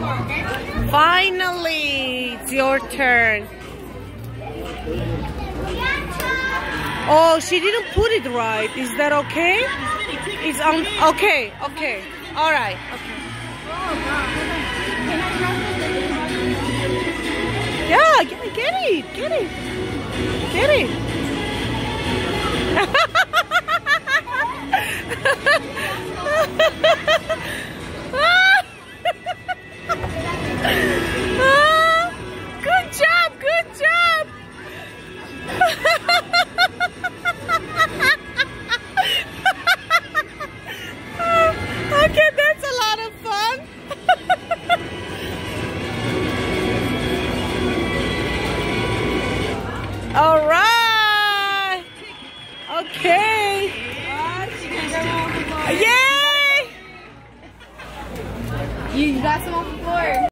Finally, it's your turn. Oh, she didn't put it right. Is that okay? It's on. Okay, okay. All right. Okay. Yeah, get it, get it, get it. Good job, good job. Okay, that's a lot of fun. All right. Okay. Yay! You got some off the floor.